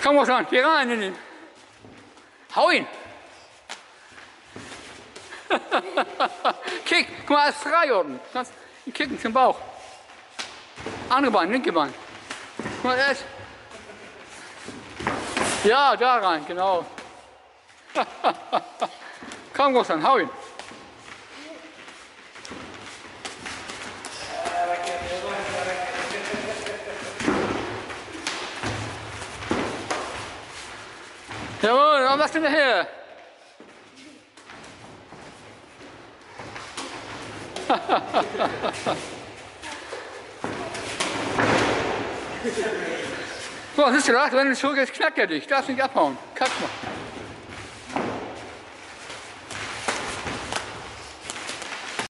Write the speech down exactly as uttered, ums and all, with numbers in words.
Komm mal schon, geh rein in ihn. Hau ihn. Kick, guck mal, er ist frei unten. Du kannst ihn kicken zum Bauch. Andere Bein, linke Bein. Guck mal, er ist. Ja, da rein, genau. Komm, Großmann, hau ihn. Jawohl, dann machst du nachher. So, siehst du das? Wenn du zurückgehst, knackt er dich. Darfst nicht abhauen. Kack mal.